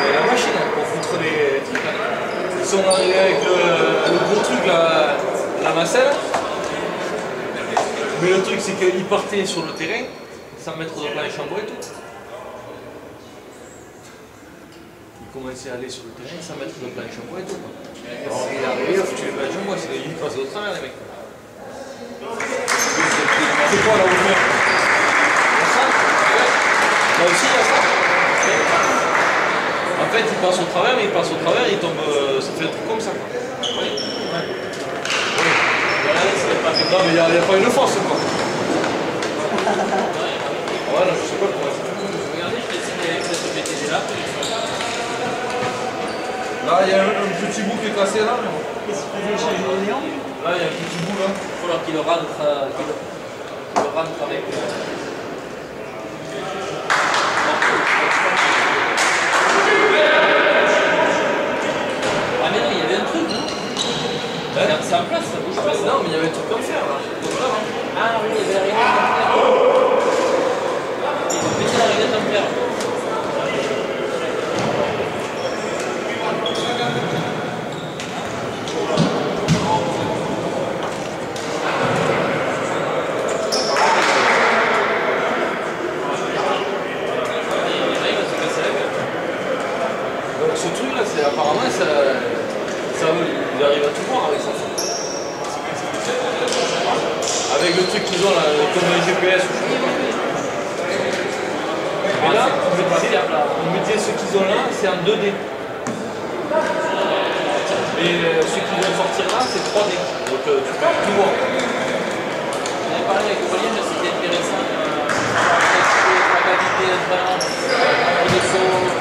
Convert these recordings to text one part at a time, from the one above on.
la machine hein, pour foutre les trucs. Hein. Ils sont arrivés avec le gros truc, la nacelle. Mais le truc, c'est qu'ils partaient sur le terrain, sans mettre de planche en bois et tout. Ils commençaient à aller sur le terrain sans mettre de planche en bois et tout. Alors il est arrivé, il a foutu les planches en bois, ils passaient au travers les mecs. C'est quoi la hauteur? Là aussi, il y a ça. En fait, il passe au travers, mais il passe au travers, il tombe, ça fait un truc comme ça. Quoi. Oui. Ouais. Oui. Non, mais il n'y a pas une force, quoi. Voilà, je sais pas comment ça. Regardez, je vais essayer avec cette BTG là. Là, il y a un petit bout qui est cassé là. Qu'est-ce que vous changer les néons? Là, il y a un petit bout là. Il va falloir qu'il le rentre avec. Ah mais non, il y avait un truc, non? C'est en place, ça bouge pas. Non, mais il y avait un truc comme fer là. Ah oui, il y avait la réglette en fer. Ils ont pété la réglette en fer. Ce truc là, apparemment, ils arrivent à tout voir avec ça. Avec le truc qu'ils ont là, comme les GPS ou je sais pas. Mais là, on mettait ce qu'ils ont là, c'est en 2D. Et ce qu'ils vont sortir là, c'est 3D. Donc tu peux tout voir. J'avais parlé avec Aurélien, mais c'était intéressant. La qualité de son.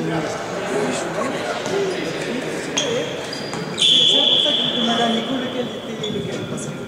C'est pour ça que je demandais à Nico lequel était lequel. Parce que...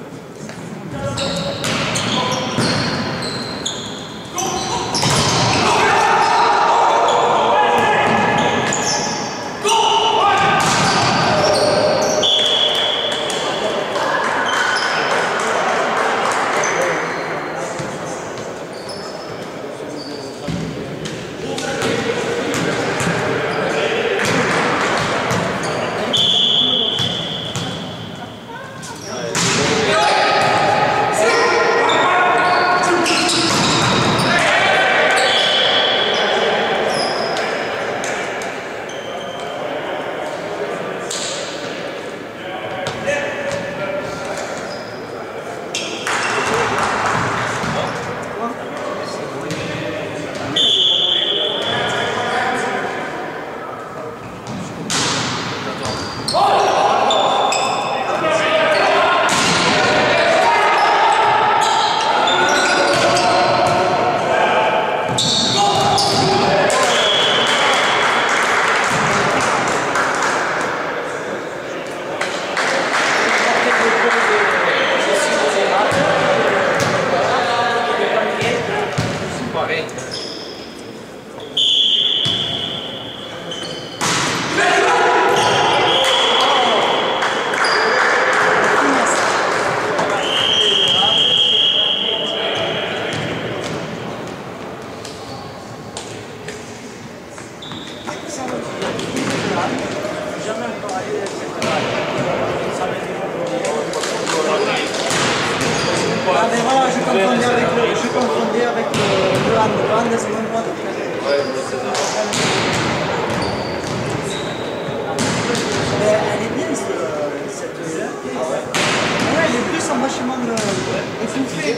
Ah mais voilà, je confondais avec le hand. Le hand, c'est même pas mais elle est bien cette là. Ouais, elle est plus en vachement étouffée.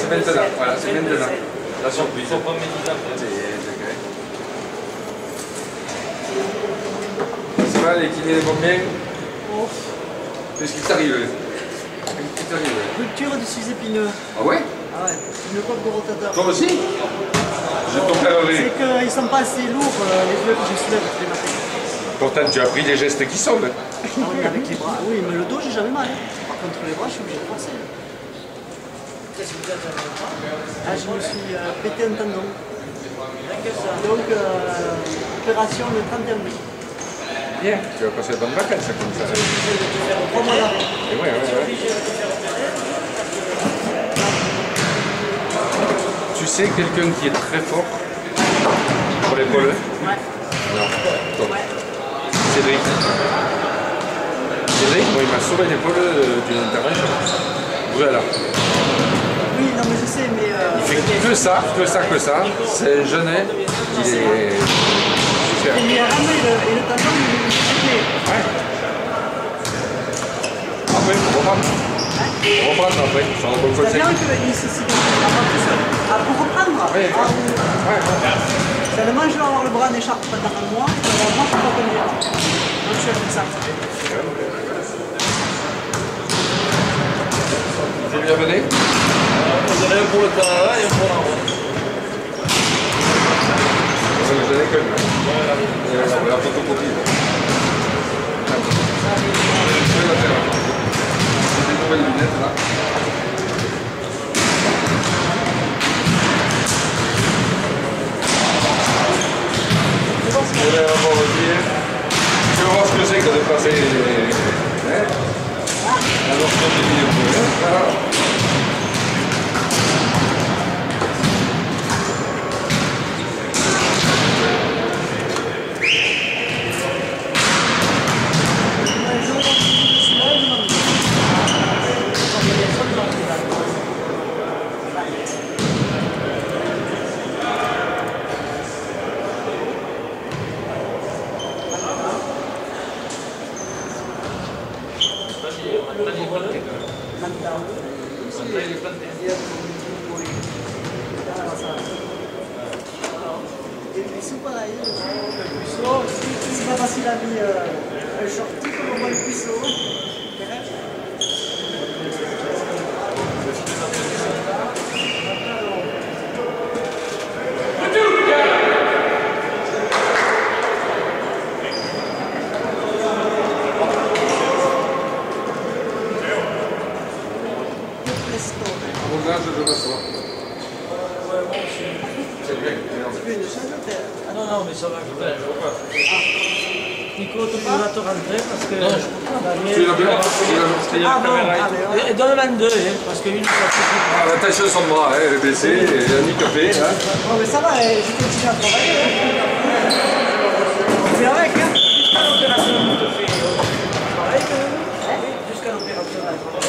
c'est maintenant. Voilà, c'est maintenant. La surprise. Ils sont pas médisants. Ça va, les kinés vont bien? Qu'est-ce qui t'arrive? Qu'est-ce qui t'arrive? Rupture du sus épineux. Ah ouais? Ah ouais, une coque de rotateur. Toi aussi? Je t'opérerai. C'est qu'ils sont pas assez lourds, les œufs que je soulève tous les matins. Pourtant, tu as pris des gestes qui sauvent. Ah oui, avec les bras. Oui, mais le dos, j'ai jamais mal. Par contre, les bras, je suis obligé de forcer. Ah, je me suis pété un tendon. Donc, opération le 31 mai. Bien. Tu vas passer de bonnes vacances comme ça. 3 mois d'arrêt. Et ouais. Tu sais quelqu'un qui est très fort pour l'épaule? Ouais. Non. Toi. Cédric. Cédric, moi, il m'a sauvé l'épaule d'une intervention. Voilà. Oui, non, mais je sais, mais. Il fait que ça. C'est un jeunet qui est super. Il y a ramé et le tendon, il est pété. Ouais. Après, on reprendre après, sur le bon C'est conseil. bien qu'il se cicatrise pas tout seul. Ah, pour reprendre. Ouais. Seulement, je vais avoir le bras en écharpe pendant un mois. Moi, je peux pas conduire. Donc, je suis avec ça. C'est bien mené. Vous avez un pour le Canada et un pour la route. C'est le jeune école. La photocopie. C'est des nouvelles lunettes là. Je vais voir ce que c'est que de passer alors sur des vidéos. C'est pas facile à vivre un shorty comme on voit le puceau. Mon âge, je m'assois. C'est bien. Ah non, non, mais ça va, je vois pas. Nico, tu peux la te rentrer parce que. Non, Tu l'as bien? Ah bon, et donne-moi deux, hein, parce qu'une ça suffit. Ah, attention son bras, elle est baissée, elle est handicapée. Hein. Bon, mais ça va, je continue à travailler. C'est avec, hein? Jusqu'à l'opération, on te fait pareil que nous. Jusqu'à l'opération.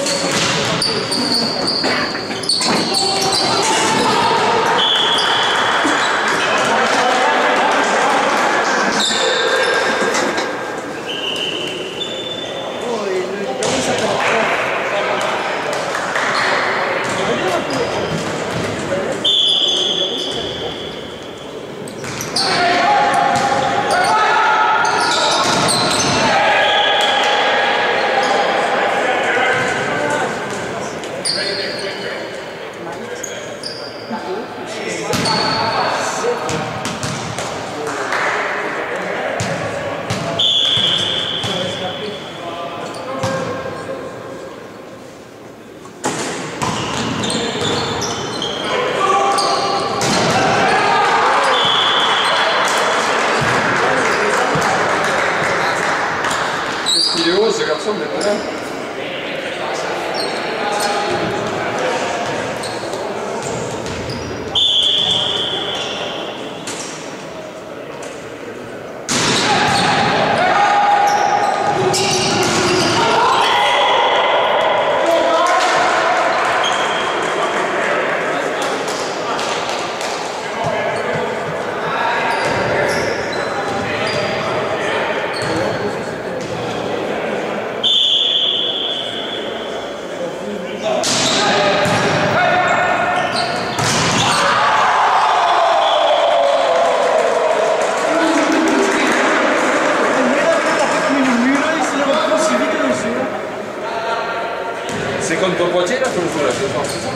Il est haut ce garçon maintenant. C'est contre Poitiers là qu'on joue là, c'est ça?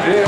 bien.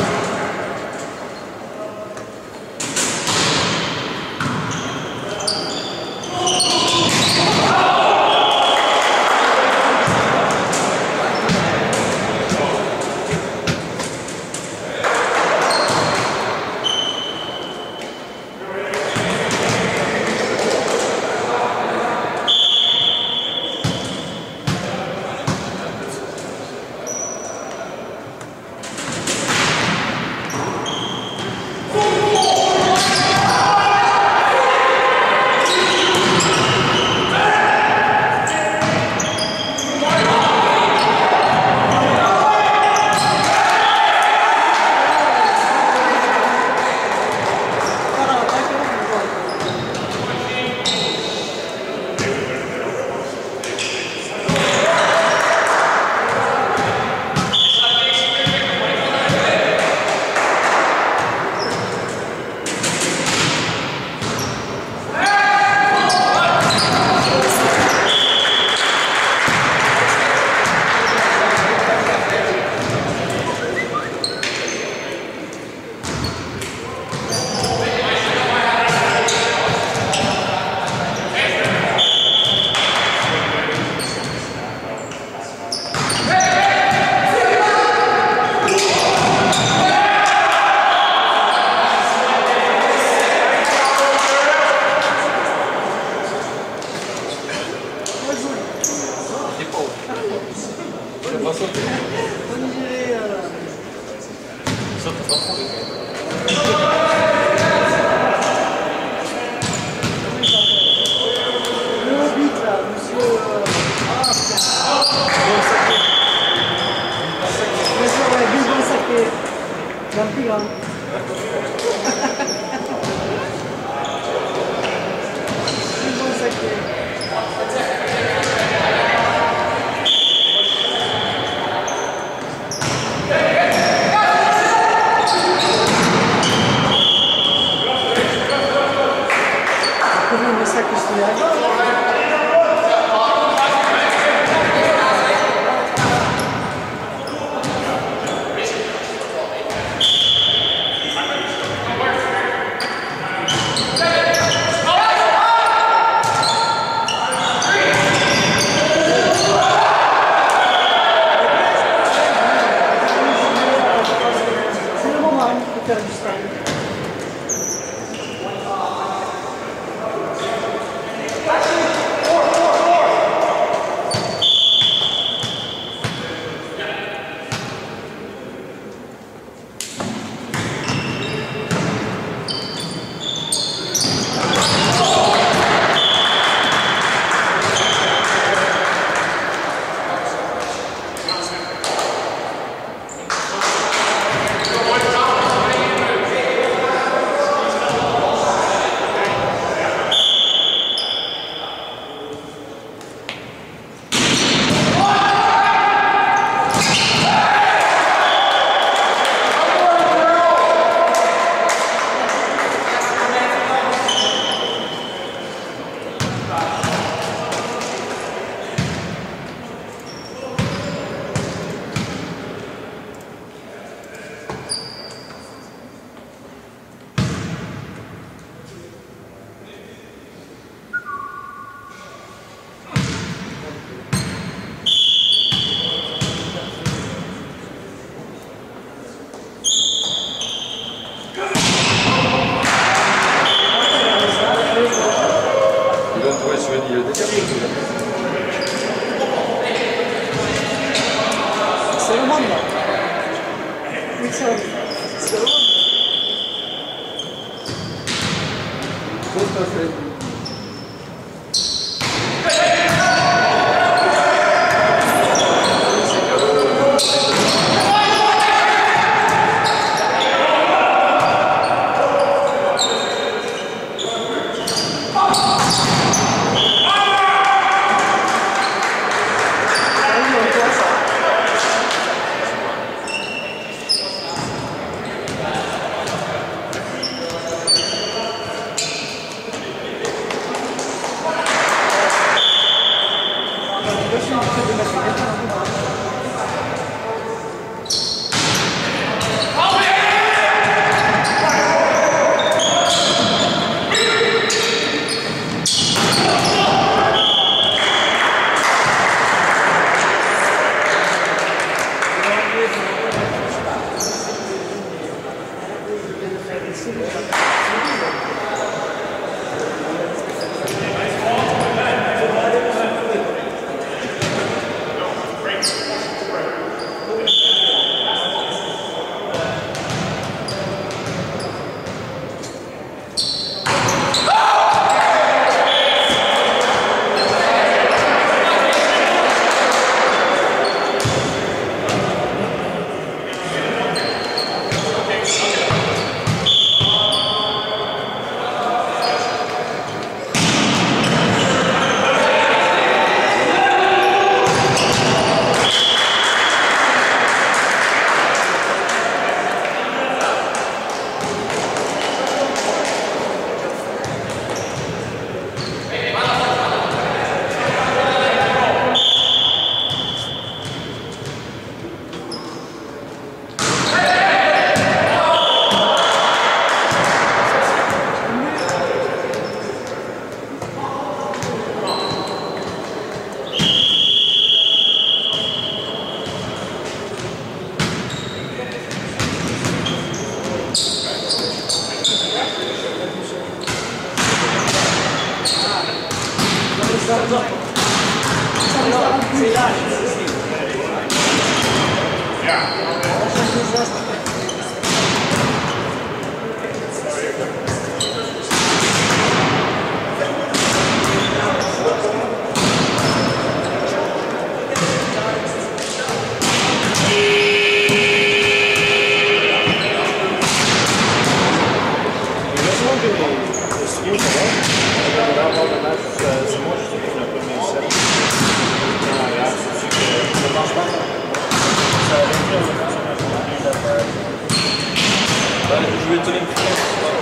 voulais te l'imprimer.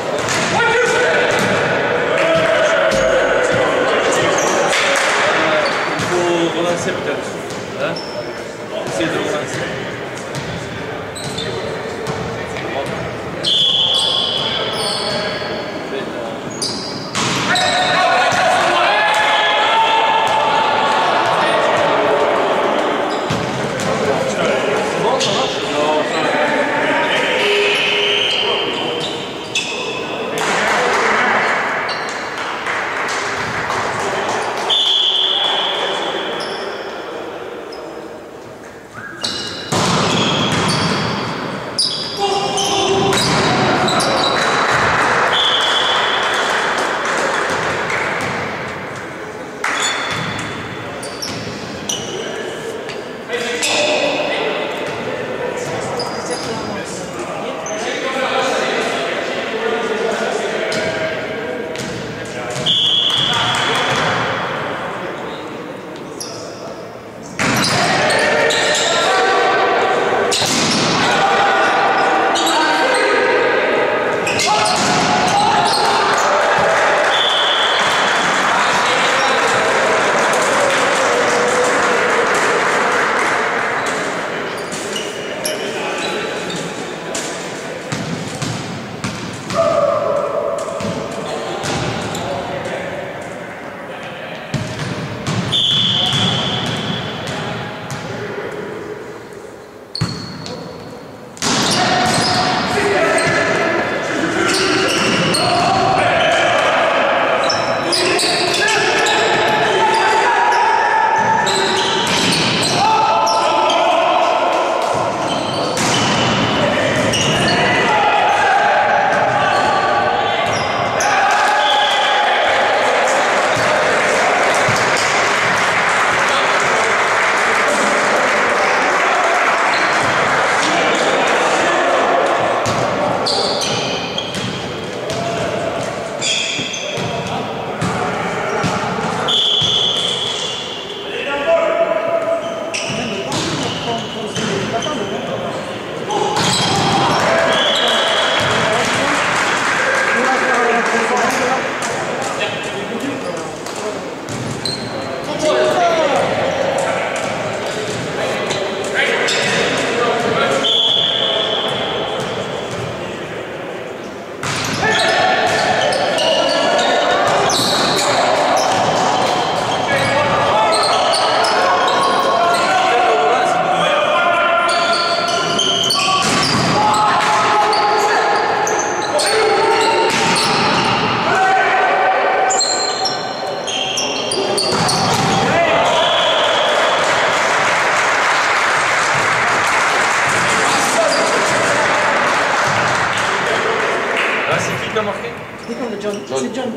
Il faut relancer peut-être. Hein? Essayer de relancer. C'est John.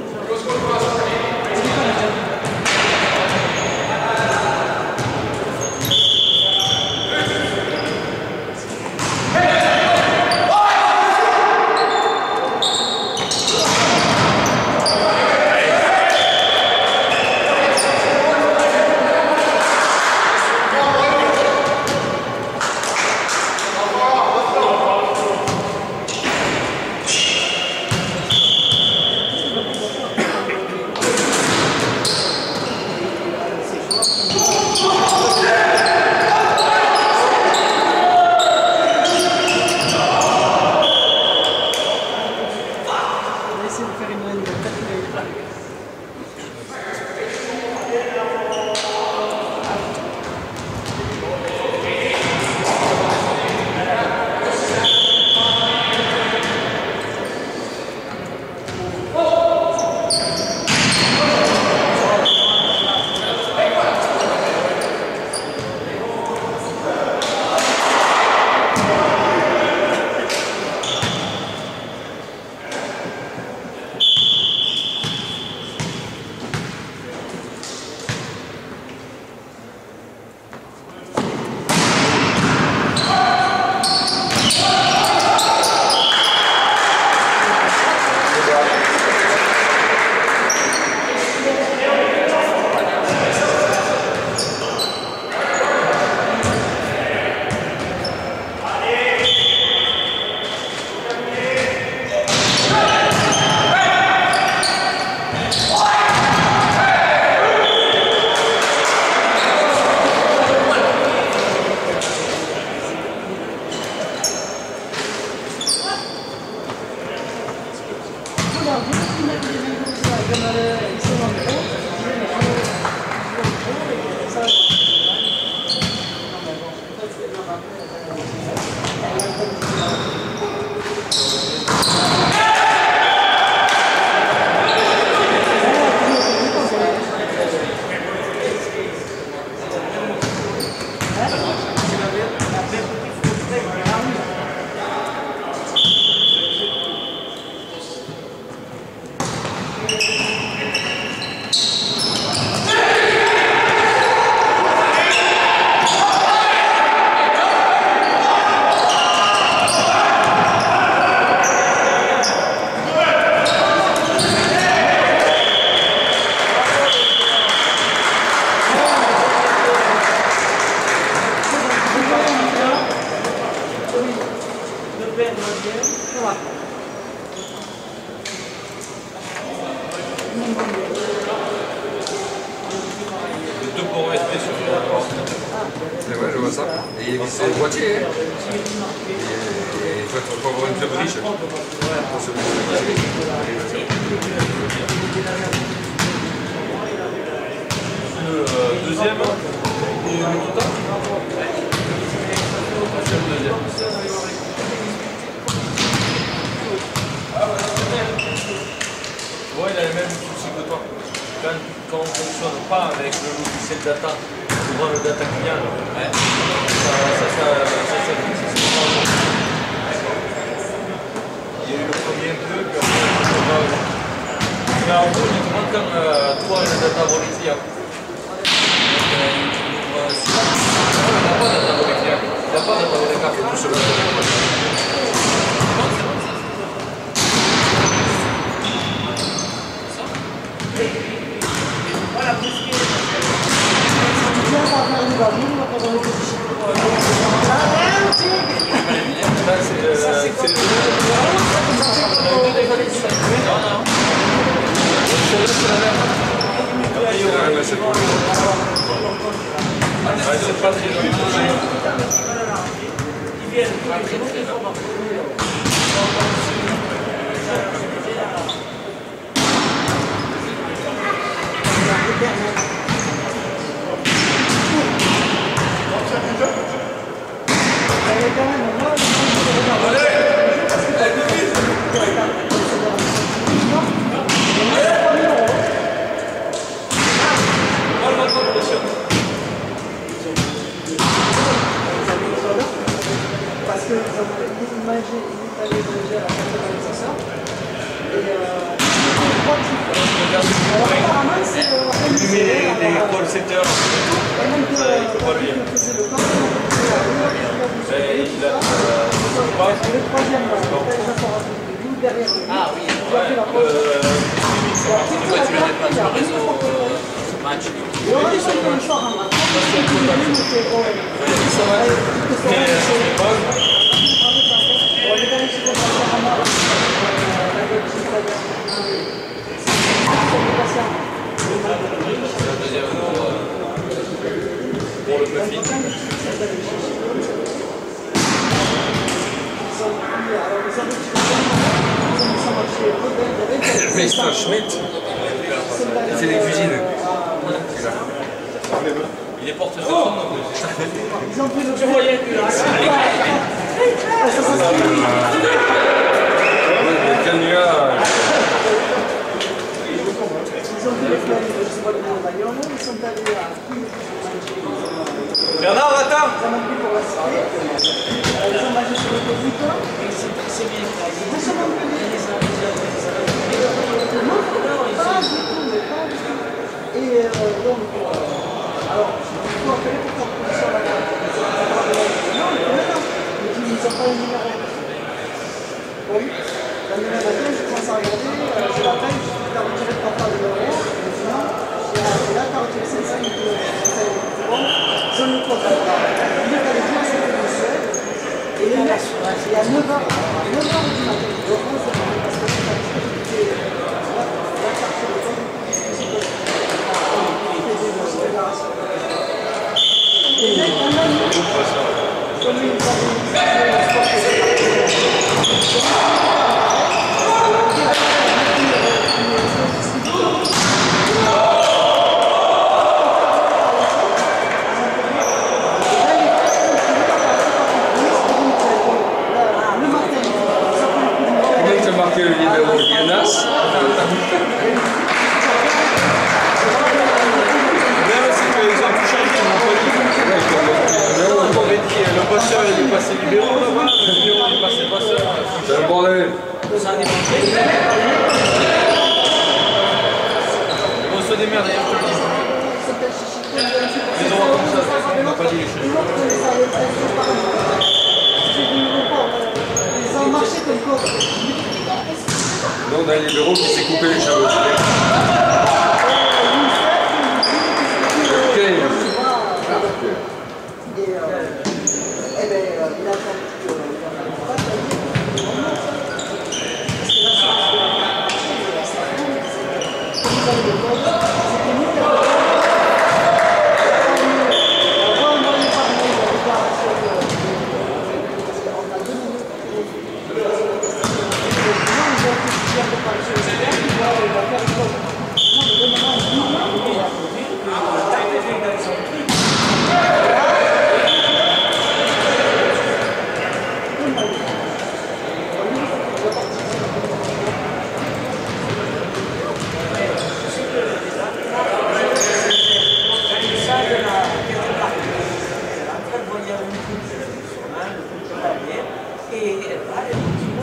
père mondial. Voilà. Deux ports USB sur la porte. Ouais, je vois ça. Et c'est le boîtier, hein. Et il faut avoir une faible riche. Pour se Le deuxième et le total. C'est le deuxième. Ouais, il a les mêmes soucis que toi. Quand on ne fonctionne pas avec le logiciel data, souvent le data client, ouais. Il y a eu le premier bug, mais en gros, il demande quand toi le data volunteer. Il n'a pas de data volunteer. Il n'a pas de data volunteer qui est tout seul. C'est pas très joli. Parce que l'imagé, il fallait déjà la centralisation. Et apparemment, c'est les call setters. le troisième, derrière lui. Ah oui, match. Et on a eu un soir en match. Pour le muffin. Meister Schmidt, c'est les cuisines. Il est porteur de son. Ils ont pris le voyais que Le canular. ils ont fait le plan de Bayonne, ils sont allés à Bernard, attends! ils ont pris pour la cité, ils ont mangé sur le territoire. C'est bien. Ils sont montés non, pas du tout, mais pas du tout. Et donc, alors, il faut appeler pour faire production à la carte. Non, mais non, ils n'ont pas le numéro. Oui, la numéro matin, je commence à regarder, je l'appelle, je dis, t'as retiré ton part de l'euro, sinon, et là, t'as retiré 500, il dit, c'est bon, je ne le comprends pas. Il est allé dire à cette monsieur, et il est à 9h du matin, je pense, parce que c'est la carte sur le temps, et là, on a mis, comme il Le numéro Guinness. Le passeur il est passé libéraux là-bas, le numéro il est passé passeur. C'est un bordel. On se démerde, il y a un peu de livre. Les endroits comme ça, on n'a pas dit les choses. Ils ont marché comme quoi. Là, on a un libéraux qui s'est coupé les cheveux. Ok. Et ben, il a attendu que a une culture, le culturel, et là, elle continue.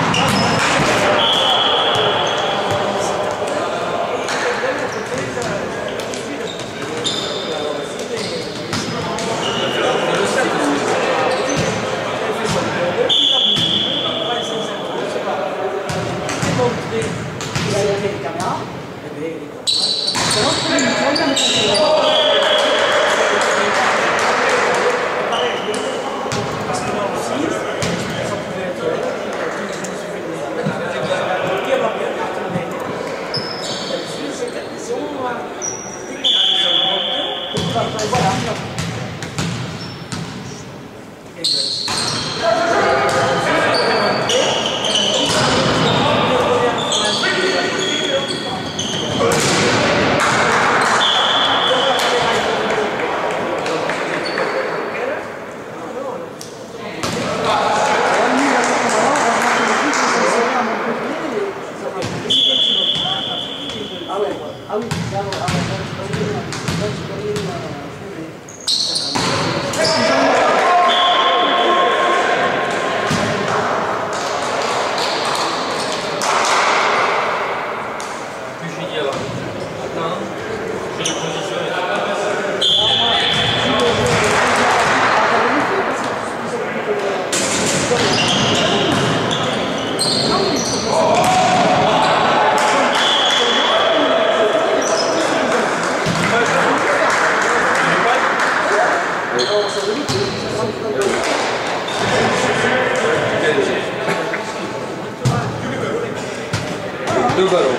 Deux ballons.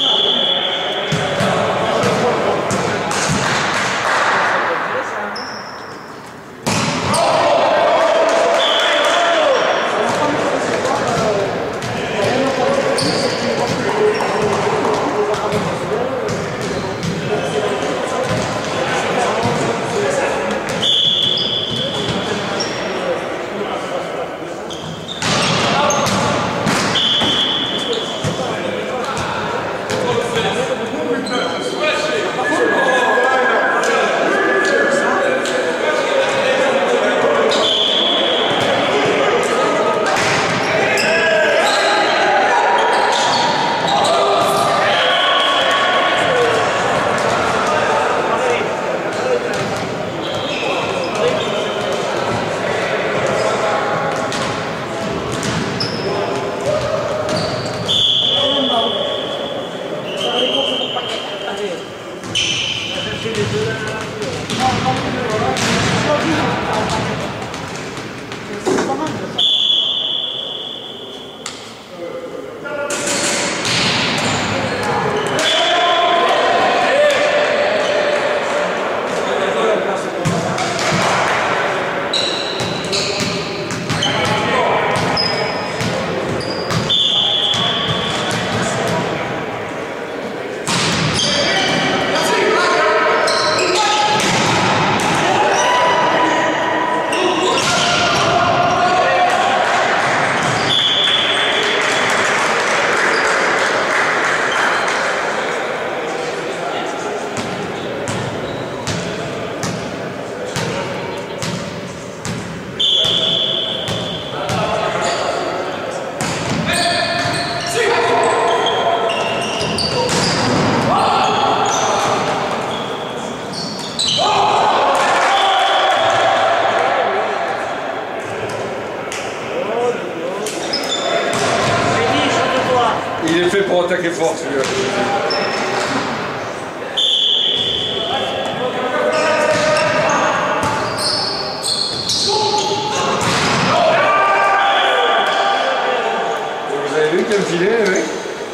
Il est fait pour attaquer fort celui-là. Vous avez vu quel filet avec?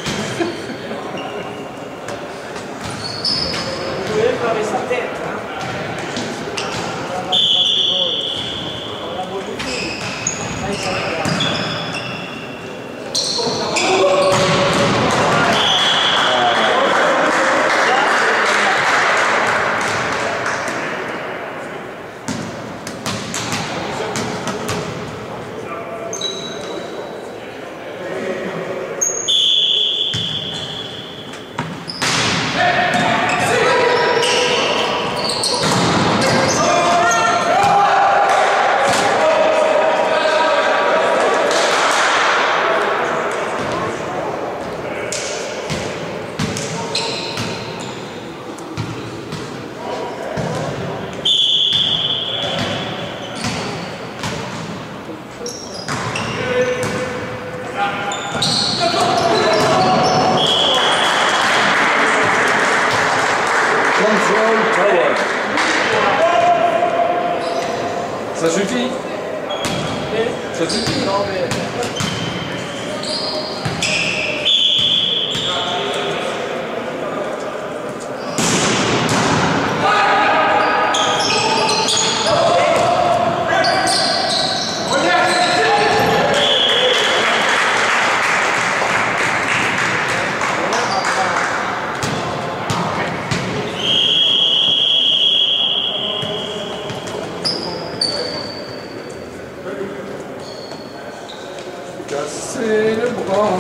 Vous pouvez parler sa tête, hein. On l'a modifié. Là, il s'arrête. Ça suffit. Ça suffit. Non, mais... Casser le bras.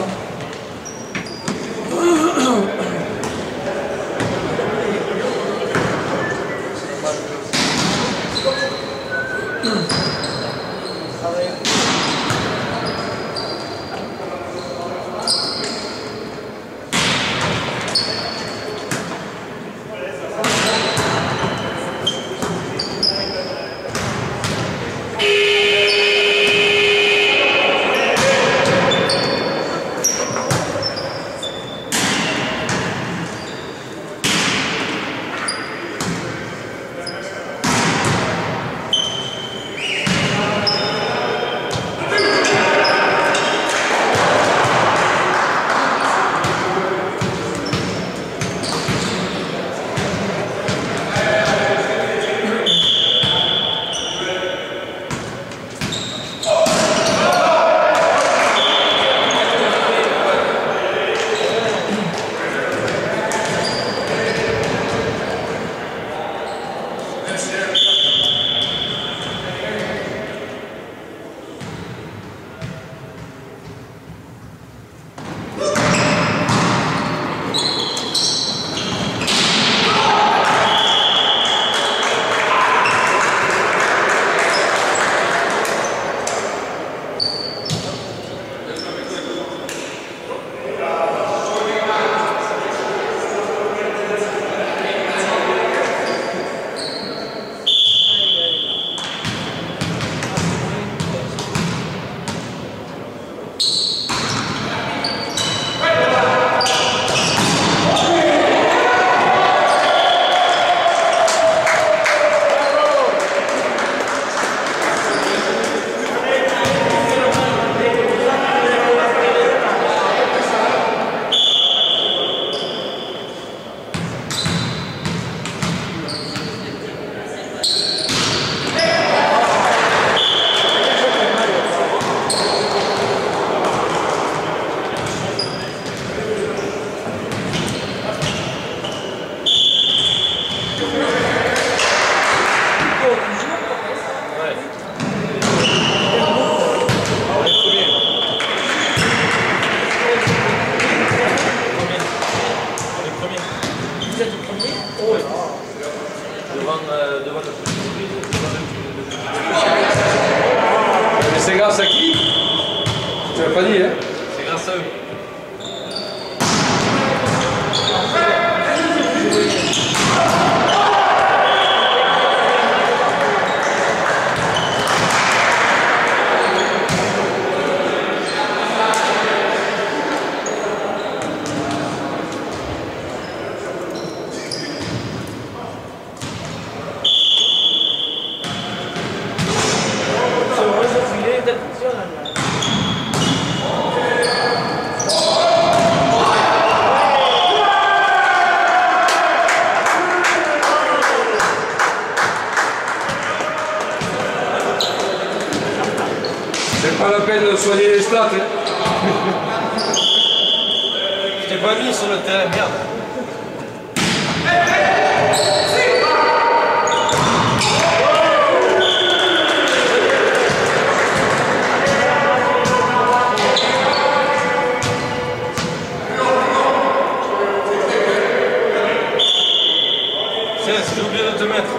Mais c'est grâce à qui? Tu l'as pas dit, hein? C'est grâce à eux. C'est pas la peine de soigner les stats, hein? Je t'ai pas mis sur le terrain, merde. C'est j'ai oublié de te mettre.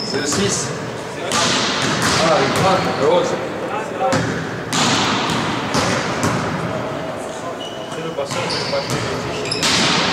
C'est le 6. Ah, le grade, le rose. C'est le passage, je vais pas faire les fichiers.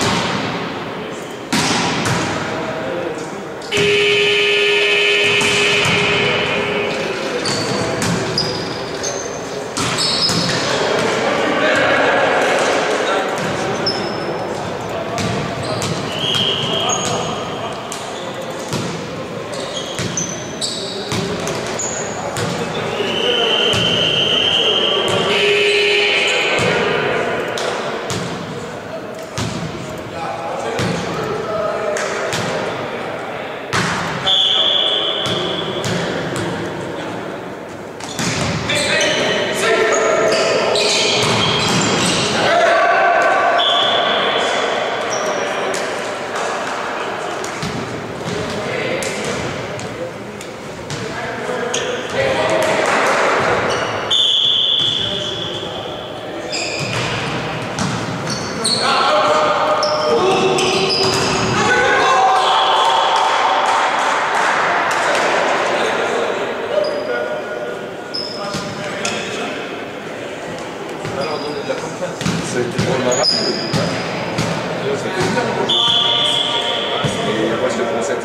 Ça a été pour le marin. Ça a été bien. Et moi je le prends 7.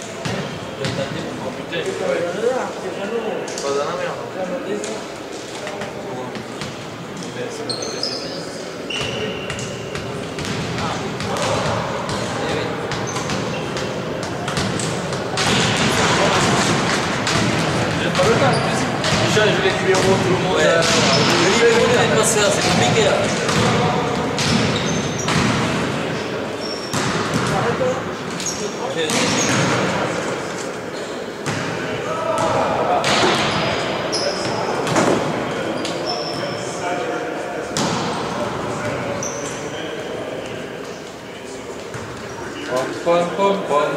Pas dans la merde. Change les numéros, tout le monde. Le numéro n'est pas ça, c'est compliqué là. Pom, pom, pom.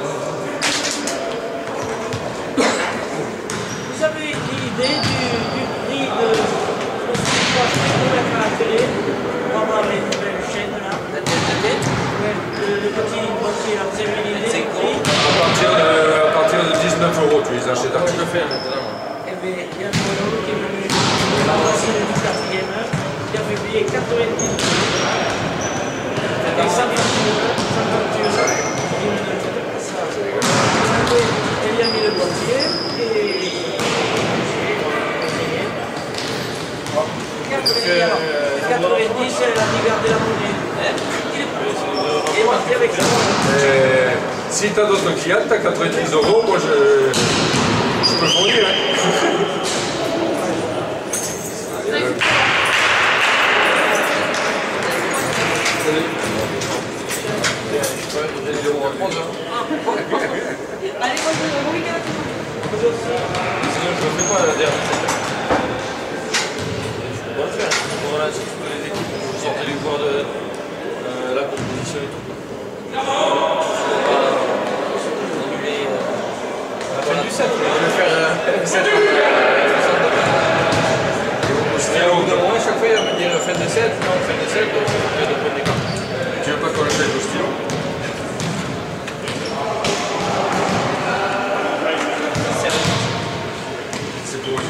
Vous avez l'idée du prix de mettre à la télé pour avoir les nouvelles chaînes là? Ouais, le petit boîtier là, vous avez l'idée du prix? À partir de 19 €, tu les achètes à Je le fais maintenant. Eh bien, il y a un bonhomme qui est venu la voici le 4e heure, il avait payé 90 €. Et ça facture, elle y a mis le boîtier et 90, elle a dit garder la monnaie. Il est parti avec ça. Si tu as d'autres clients, tu as 90 €, moi je peux fournir. Allez, moi, je vais regarder. Sinon, je ne fais pas la dernière. Je dois le faire. Voilà, si toutes les équipes, vous sortez les joueurs de la composition et tout. La fin du 7, je vais faire 7. Et au bout d'un moment, chaque fois, il va me dire fin de 7, non, fin de 7, donc je vais prendre des cartes. Tu veux pas qu'on achète au stylo? C'est pour eux.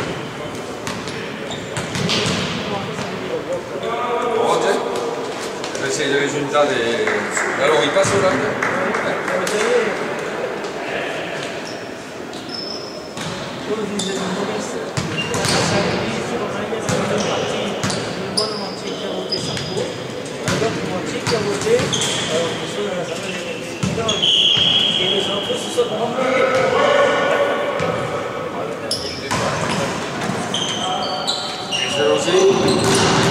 C'est le résultat des... Alors il passe au lac. Et les autres se sont remblayés. C'est aussi.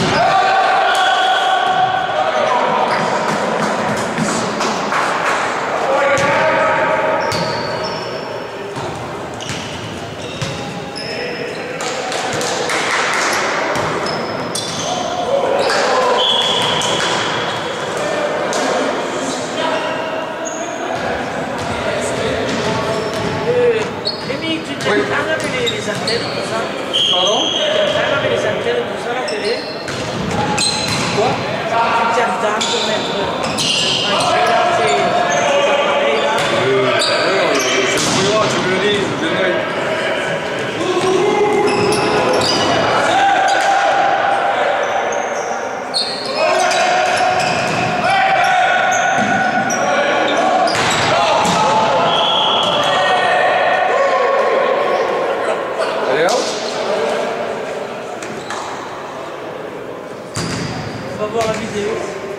Les antennes, tout ça. Pardon? Tu les antennes, tout ça, la télé. Quoi? Tu tiens dedans pour mettre ces appareils là. C'est le droit, tu me le dis, je le note. On va voir la vidéo.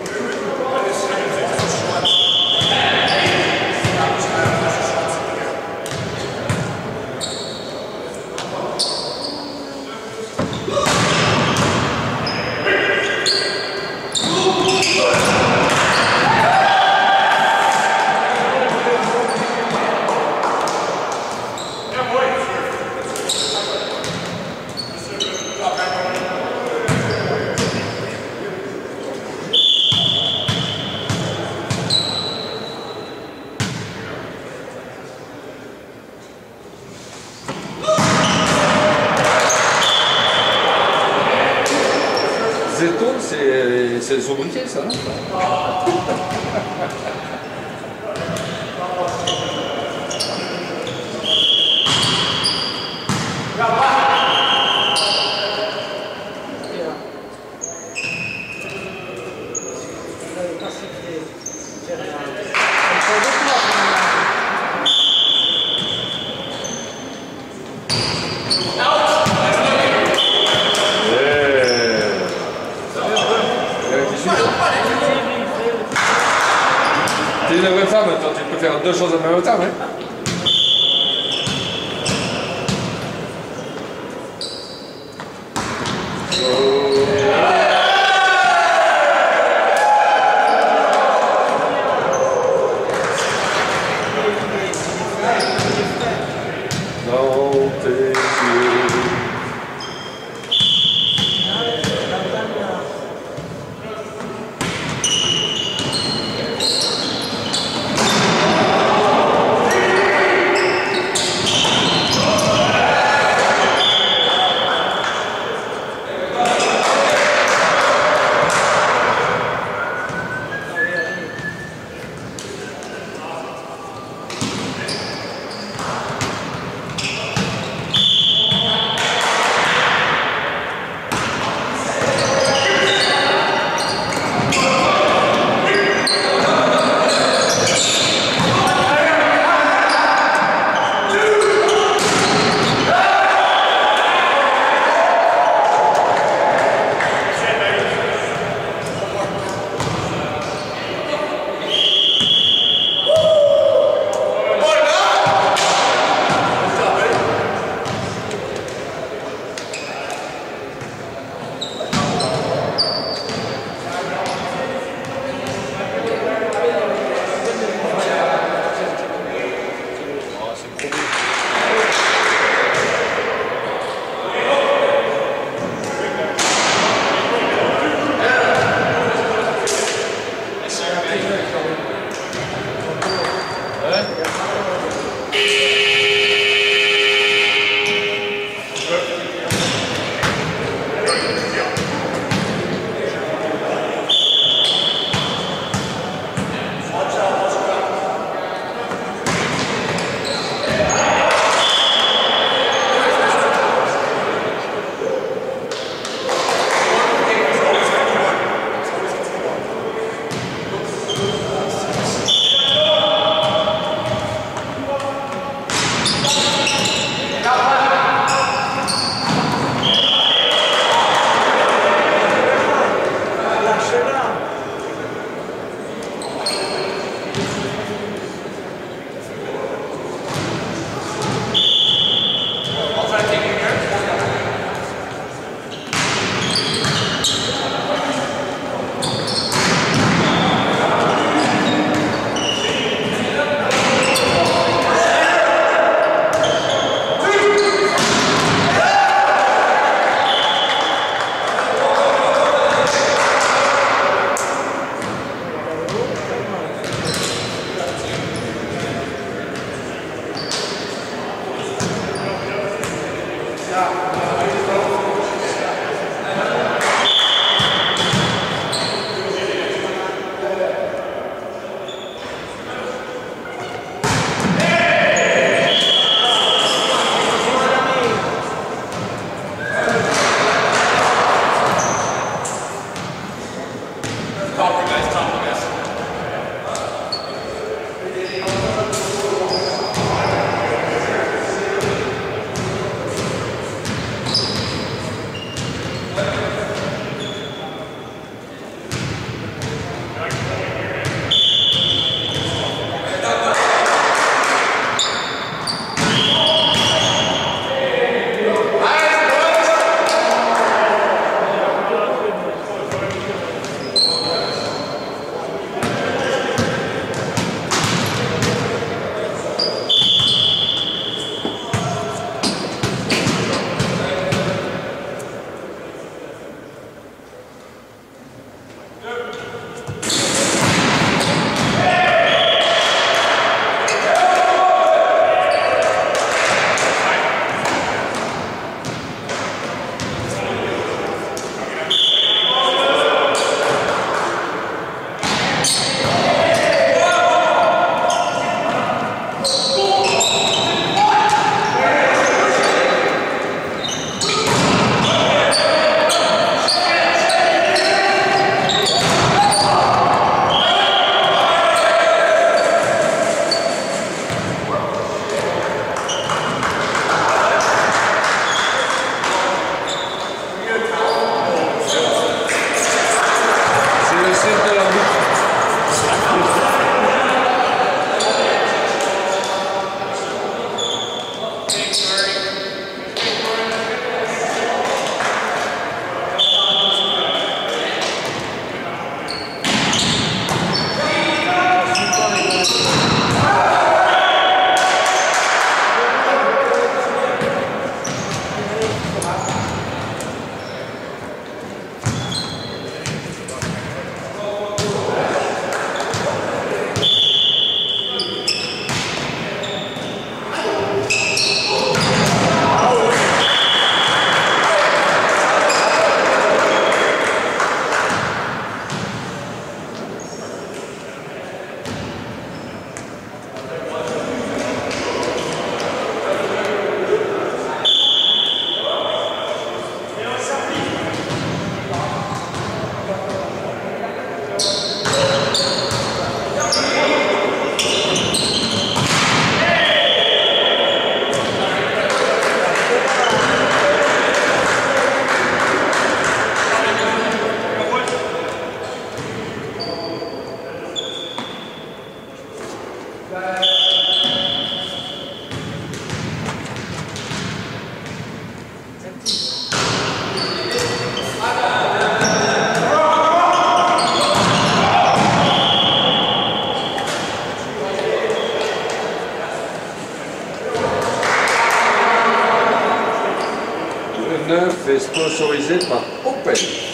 Zeton, c'est le sobriquet, ça, non? faire deux choses en même temps, hein. Dans tes yeux. sponsorisé par Opel.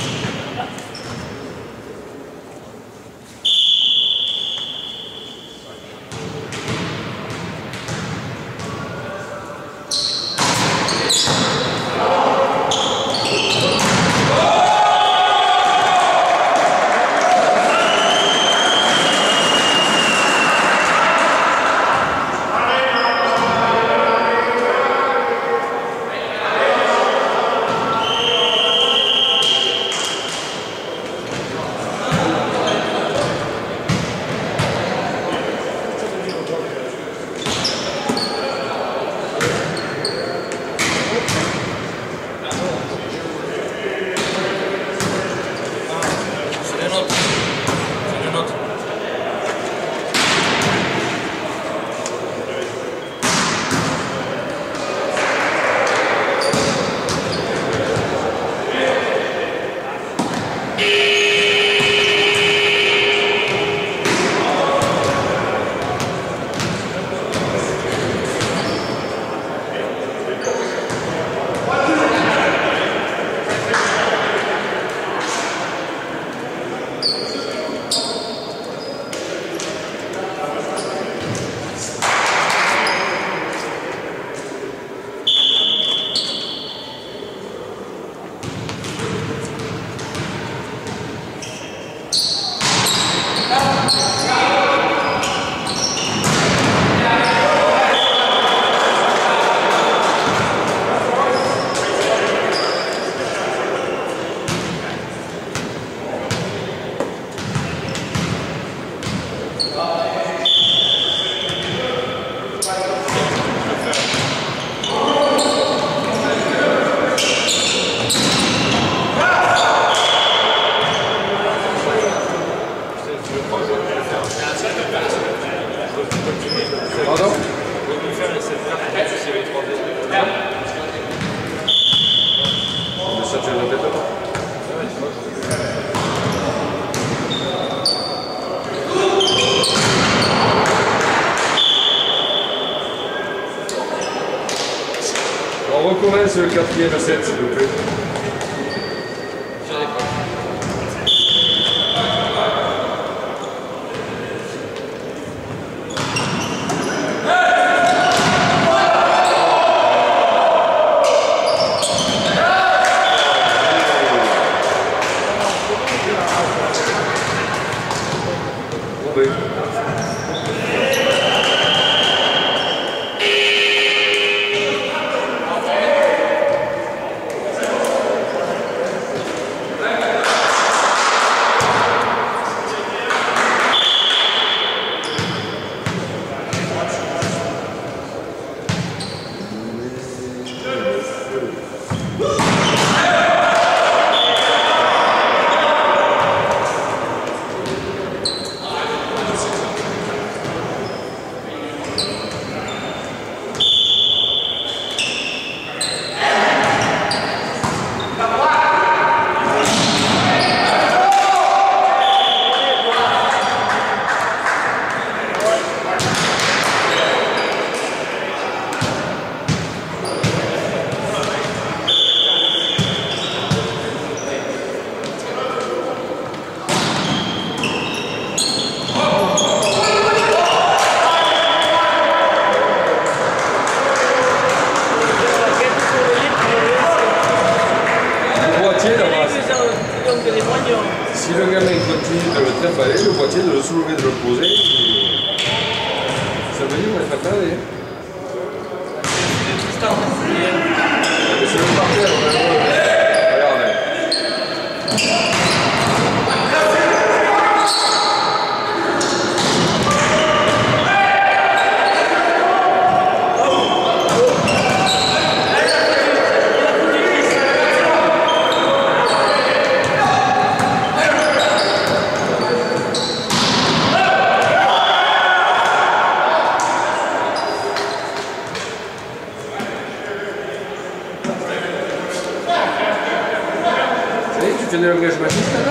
Pardon? Mais ça, tu le répètes pas. On recommence le 4e set, s'il vous plaît. Si le gamin continue de le trimballer, le boîtier de le soulever, de le poser, ça veut dire qu'on est pas tarder. C'est le parterre, regardez. Tu fais de langage magique là-bas?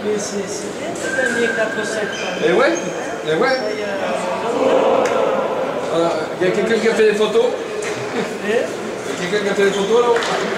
Mais c'est bien de gagner 4-7. Et ouais, et ouais. Il y a quelqu'un qui a fait des photos? Quelqu'un qui a fait des photos là?